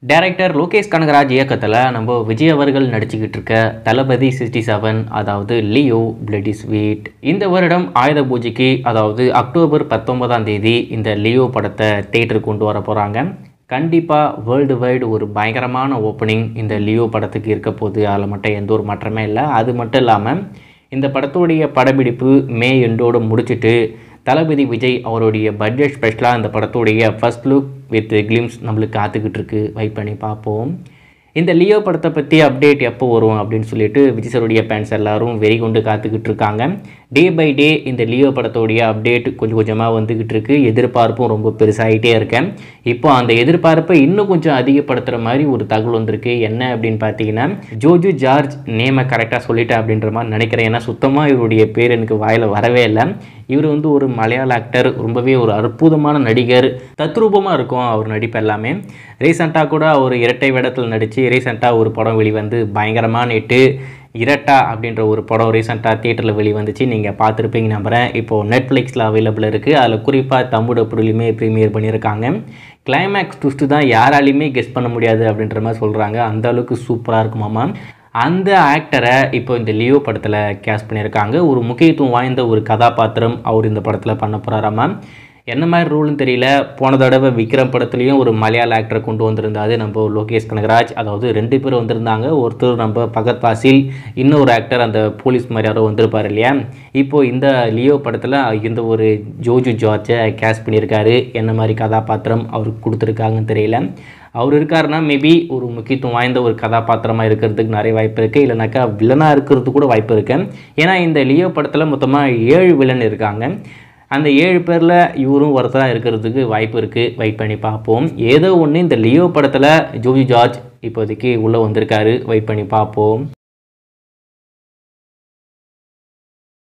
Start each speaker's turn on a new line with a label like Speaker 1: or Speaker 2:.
Speaker 1: Director Lokesh Kanagaraj இயக்கத்தில் நம்ம விஜய் அவர்கள் நடிச்சுக்கிட்டு இருக்க தளபதி 67 அதாவது லியோ பிளட்டி ஸ்வீட் இந்த வருடம் ஆயுத பூஜைக்கு அதாவது அக்டோபர் 19ஆம் தேதி இந்த லியோ படத்தை தியேட்டருக்கு கொண்டு வர போகிறாங்க. கண்டிப்பாக வேர்ல்டு வைடு ஒரு பயங்கரமான ஓப்பனிங் இந்த லியோ படத்துக்கு இருக்க போகுது. அதில் மட்டும் எந்த ஒரு மாற்றமே இல்லை. அது மட்டும் இல்லாமல் இந்த படத்துடைய படப்பிடிப்பு மே எண்டோடு முடிச்சுட்டு தளபதி விஜய் அவருடைய பட்ஜெட் ஸ்பெஷலாக இந்த படத்துடைய ஃபர்ஸ்ட் லுக் வித் கிளிம்ஸ் நம்மளுக்கு காத்துக்கிட்டு இருக்கு. வெயிட் பண்ணி பார்ப்போம். இந்த லியோ படத்தை பற்றி அப்டேட் எப்போ வரும் அப்படின்னு சொல்லிட்டு விஜய் சாருடைய ஃபேன்ஸ் எல்லாரும் வெறி கொண்டு காத்துக்கிட்டு இருக்காங்க. டே பை டே இந்த லியோ படத்தோடைய அப்டேட் கொஞ்சம் கொஞ்சமாக வந்துக்கிட்டு இருக்கு. எதிர்பார்ப்பும் ரொம்ப பெருசாகிட்டே இருக்கேன். இப்போ அந்த எதிர்பார்ப்பை இன்னும் கொஞ்சம் அதிகப்படுத்துகிற மாதிரி ஒரு தகவல் வந்திருக்கு. என்ன அப்படின்னு பார்த்தீங்கன்னா, ஜோஜு ஜார்ஜ் நேமை கரெக்டாக சொல்லிட்டேன் அப்படின்ற மாதிரி நினைக்கிறேன். ஏன்னா சுத்தமாக இவருடைய பேர் எனக்கு வாயில் வரவே இல்லை. இவர் ஒரு மலையாள ஆக்டர், ரொம்பவே ஒரு அற்புதமான நடிகர், தத்ரூபமாக இருக்கும் அவர் நடிப்பு எல்லாமே. ரீசெண்டாக கூட அவர் இரட்டை வேடத்தில் நடித்து ரீசெண்டாக ஒரு படம் வெளிவந்து பயங்கரமான ஹிட்டு. இரட்டா அப்படின்ற ஒரு படம் ரீசெண்டாக தியேட்டரில் வெளிவந்துச்சு. நீங்கள் பார்த்துருப்பீங்க நம்புகிறேன். இப்போது நெட்ஃப்ளிக்ஸில் அவைலபிள் இருக்குது. அதில் குறிப்பாக தமிழ் அப்படிலுமே ப்ரீமியர் பண்ணியிருக்காங்க. கிளைமேக்ஸ் ட்விஸ்ட்டு தான் யாராலையுமே கெஸ் பண்ண முடியாது அப்படின்ற மாதிரி சொல்கிறாங்க. அந்த அளவுக்கு சூப்பராக இருக்குமாமா. அந்த ஆக்டரை இப்போ இந்த லியோ படத்தில் கேஸ்ட் பண்ணியிருக்காங்க. ஒரு முக்கியத்துவம் வாய்ந்த ஒரு கதாபாத்திரம் அவர் இந்த படத்தில் பண்ண போகிறாராமா. என்ன மாதிரி ரூல்னு தெரியல. போன தடவை விக்ரம் படத்துலேயும் ஒரு மலையாள ஆக்டரை கொண்டு வந்திருந்தாது நம்ம லோகேஷ் கனகராஜ். அதாவது 2 பேர் வந்திருந்தாங்க. ஒருத்தர் நம்ம பகத் பாசில், இன்னொரு ஆக்டர் அந்த போலீஸ் மாதிரி யாரோ வந்திருப்பார் இல்லையா. இப்போது இந்த லியோ படத்தில் இந்த ஒரு ஜோஜு ஜார்ஜை கேஸ்ட் பண்ணியிருக்காரு. என்ன மாதிரி கதாபாத்திரம் அவருக்கு கொடுத்துருக்காங்கன்னு தெரியல. அவர் இருக்காருன்னா மேபி ஒரு முக்கியத்துவம் வாய்ந்த ஒரு கதாபாத்திரமாக இருக்கிறதுக்கு நிறைய வாய்ப்பு இருக்குது. இல்லைனாக்கா வில்லனாக இருக்கிறது கூட வாய்ப்பு இருக்குது. ஏன்னா இந்த லியோ படத்தில் மொத்தமாக 7 வில்லன் இருக்காங்க. அந்த 7 பேரில் இவரும் ஒருத்தராக இருக்கிறதுக்கு வாய்ப்பு இருக்குது. வெயிட் பண்ணி பார்ப்போம். ஏதோ ஒன்று இந்த லியோ படத்தில் ஜோஜு ஜார்ஜ் இப்போதைக்கு உள்ளே வந்திருக்காரு. வெயிட் பண்ணி பார்ப்போம்.